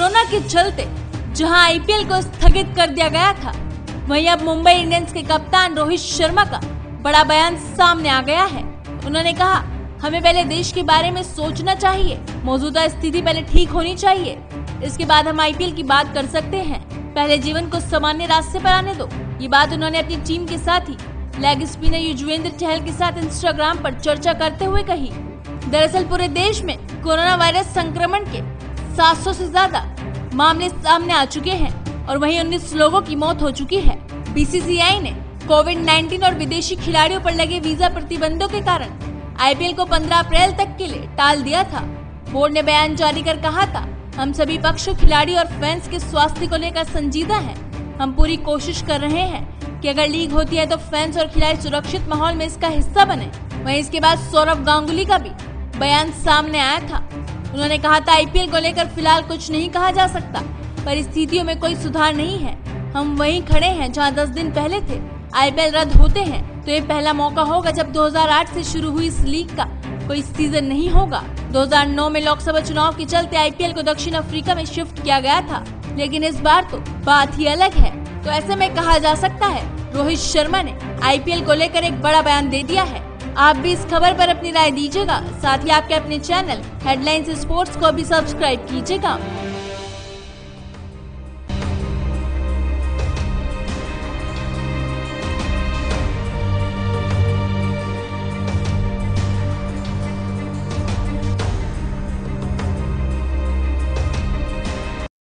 Corona के चलते जहां आईपीएल को स्थगित कर दिया गया था, वहीं अब मुंबई इंडियंस के कप्तान रोहित शर्मा का बड़ा बयान सामने आ गया है। उन्होंने कहा, हमें पहले देश के बारे में सोचना चाहिए, मौजूदा स्थिति पहले ठीक होनी चाहिए, इसके बाद हम आईपीएल की बात कर सकते हैं। पहले जीवन को सामान्य रास्ते पर आने दो। ये बात उन्होंने अपनी टीम के साथ ही लेग स्पिनर युजवेंद्र चहल के साथ इंस्टाग्राम पर चर्चा करते हुए कही। दरअसल पूरे देश में कोरोना वायरस संक्रमण के 700 से ज्यादा मामले सामने आ चुके हैं और वहीं 19 लोगों की मौत हो चुकी है। बीसीसीआई ने कोविड-19 और विदेशी खिलाड़ियों पर लगे वीजा प्रतिबंधों के कारण आईपीएल को 15 अप्रैल तक के लिए टाल दिया था। बोर्ड ने बयान जारी कर कहा था, हम सभी पक्षों, खिलाड़ी और फैंस के स्वास्थ्य को लेकर संजीदा हैं। हम पूरी कोशिश कर रहे हैं कि अगर लीग होती है तो फैंस और खिलाड़ी सुरक्षित माहौल में इसका हिस्सा बने। वहीं इसके बाद सौरव गांगुली का भी बयान सामने आया था। उन्होंने कहा था, आईपीएल को लेकर फिलहाल कुछ नहीं कहा जा सकता, परिस्थितियों में कोई सुधार नहीं है। हम वहीं खड़े हैं जहां 10 दिन पहले थे। आईपीएल रद्द होते हैं तो ये पहला मौका होगा जब 2008 से शुरू हुई इस लीग का कोई सीजन नहीं होगा। 2009 में लोकसभा चुनाव के चलते आईपीएल को दक्षिण अफ्रीका में शिफ्ट किया गया था, लेकिन इस बार तो बात ही अलग है। तो ऐसे में कहा जा सकता है, रोहित शर्मा ने आईपीएल को लेकर एक बड़ा बयान दे दिया है। आप भी इस खबर पर अपनी राय दीजिएगा। साथ ही आपके अपने चैनल हेडलाइंस स्पोर्ट्स को भी सब्सक्राइब कीजिएगा।